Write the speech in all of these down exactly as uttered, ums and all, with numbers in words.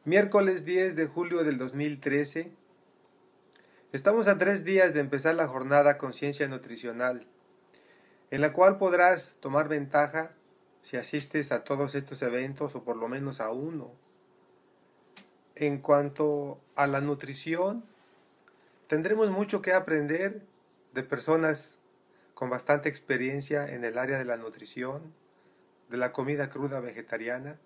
Miércoles diez de julio del dos mil trece. Estamos a tres días de empezar la jornada Conciencia Nutricional, en la cual podrás tomar ventaja si asistes a todos estos eventos o por lo menos a uno. En cuanto a la nutrición, tendremos mucho que aprender de personas con bastante experiencia en el área de la nutrición, de la comida cruda vegetariana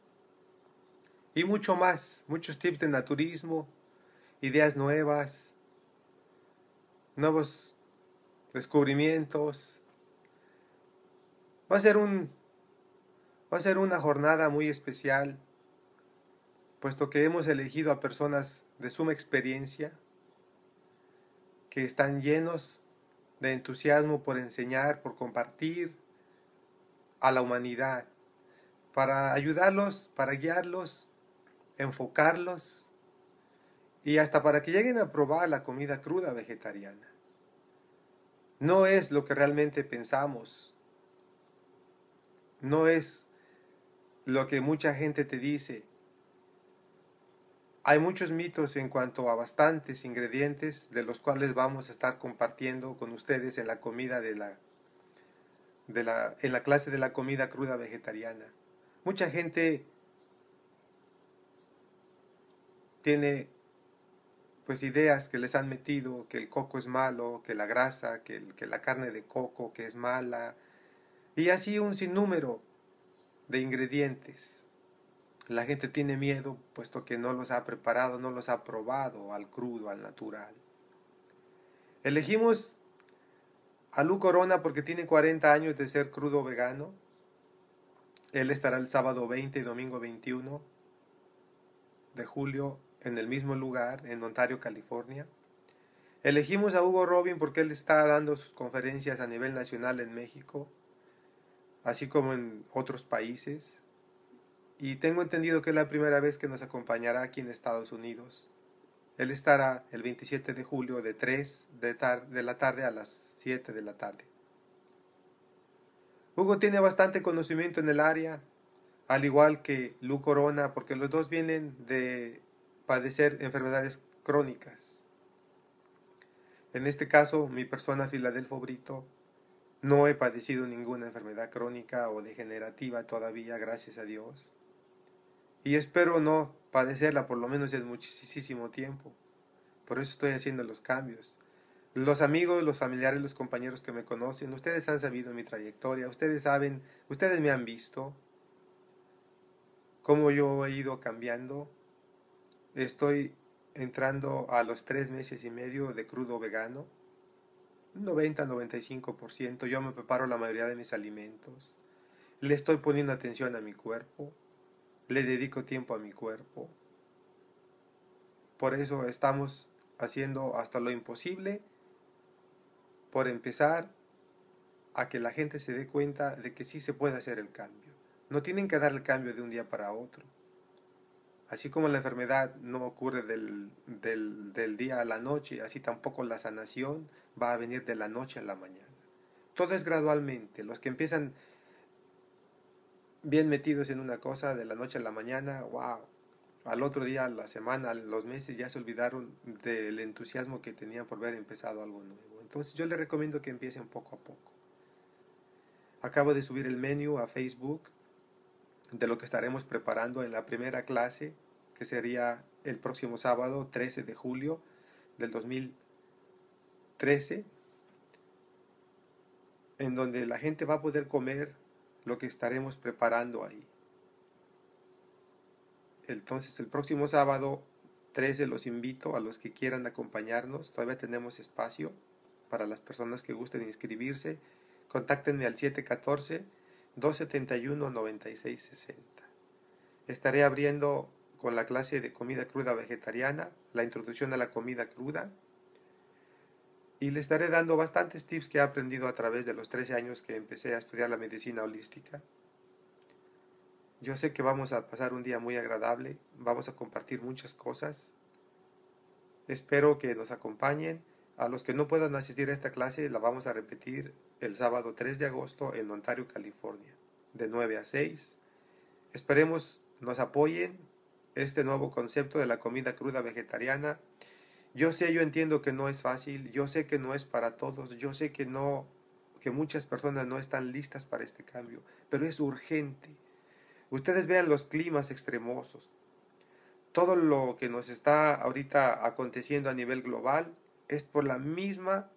y mucho más, muchos tips de naturismo, ideas nuevas, nuevos descubrimientos. Va a ser un va a ser una jornada muy especial, puesto que hemos elegido a personas de suma experiencia que están llenos de entusiasmo por enseñar, por compartir a la humanidad, para ayudarlos, para guiarlos, enfocarlos y hasta para que lleguen a probar la comida cruda vegetariana. No es lo que realmente pensamos, no es lo que mucha gente te dice. Hay muchos mitos en cuanto a bastantes ingredientes de los cuales vamos a estar compartiendo con ustedes en la comida de la, de la, en la clase de la comida cruda vegetariana. Mucha gente tiene pues ideas que les han metido, que el coco es malo, que la grasa, que, el, que la carne de coco que es mala, y así un sinnúmero de ingredientes. La gente tiene miedo puesto que no los ha preparado, no los ha probado al crudo, al natural. Elegimos a Lu Corona porque tiene cuarenta años de ser crudo vegano. Él estará el sábado veinte y domingo veintiuno de julio en el mismo lugar, en Ontario, California. Elegimos a Hugo Robin porque él está dando sus conferencias a nivel nacional en México, así como en otros países. Y tengo entendido que es la primera vez que nos acompañará aquí en Estados Unidos. Él estará el veintisiete de julio de tres de, de la tarde a las siete de la tarde. Hugo tiene bastante conocimiento en el área, al igual que Lu Corona, porque los dos vienen de padecer enfermedades crónicas. En este caso, mi persona, Filadelfo Brito, no he padecido ninguna enfermedad crónica o degenerativa todavía, gracias a Dios. Y espero no padecerla por lo menos en muchísimo tiempo. Por eso estoy haciendo los cambios. Los amigos, los familiares, los compañeros que me conocen, ustedes han sabido mi trayectoria, ustedes saben, ustedes me han visto cómo yo he ido cambiando. Estoy entrando a los tres meses y medio de crudo vegano, noventa a noventa y cinco por ciento. Yo me preparo la mayoría de mis alimentos, le estoy poniendo atención a mi cuerpo, le dedico tiempo a mi cuerpo. Por eso estamos haciendo hasta lo imposible por empezar a que la gente se dé cuenta de que sí se puede hacer el cambio. No tienen que dar el cambio de un día para otro. Así como la enfermedad no ocurre del, del, del día a la noche, así tampoco la sanación va a venir de la noche a la mañana. Todo es gradualmente. Los que empiezan bien metidos en una cosa de la noche a la mañana, wow, al otro día, a la semana, a los meses ya se olvidaron del entusiasmo que tenían por haber empezado algo nuevo. Entonces yo les recomiendo que empiecen poco a poco. Acabo de subir el menú a Facebook de lo que estaremos preparando en la primera clase, que sería el próximo sábado trece de julio del dos mil trece, en donde la gente va a poder comer lo que estaremos preparando ahí. Entonces el próximo sábado trece los invito a los que quieran acompañarnos. Todavía tenemos espacio para las personas que gusten inscribirse. Contáctenme al siete uno cuatro, dos siete uno, nueve seis seis cero. Estaré abriendo con la clase de comida cruda vegetariana, la introducción a la comida cruda, y les estaré dando bastantes tips que he aprendido a través de los trece años que empecé a estudiar la medicina holística. Yo sé que vamos a pasar un día muy agradable, vamos a compartir muchas cosas. Espero que nos acompañen. A los que no puedan asistir a esta clase, la vamos a repetir el sábado tres de agosto en Ontario, California, de nueve a seis. Esperemos nos apoyen, este nuevo concepto de la comida cruda vegetariana. Yo sé, yo entiendo que no es fácil, yo sé que no es para todos, yo sé que no, que muchas personas no están listas para este cambio, pero es urgente. Ustedes vean los climas extremosos, todo lo que nos está ahorita aconteciendo a nivel global es por la misma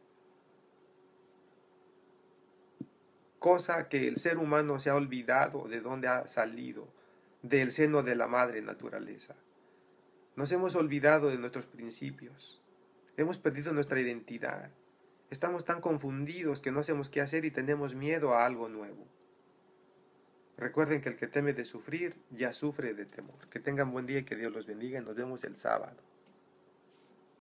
cosa que el ser humano se ha olvidado de dónde ha salido, del seno de la madre naturaleza. Nos hemos olvidado de nuestros principios, hemos perdido nuestra identidad, estamos tan confundidos que no sabemos qué hacer y tenemos miedo a algo nuevo. Recuerden que el que teme de sufrir, ya sufre de temor. Que tengan buen día y que Dios los bendiga y nos vemos el sábado.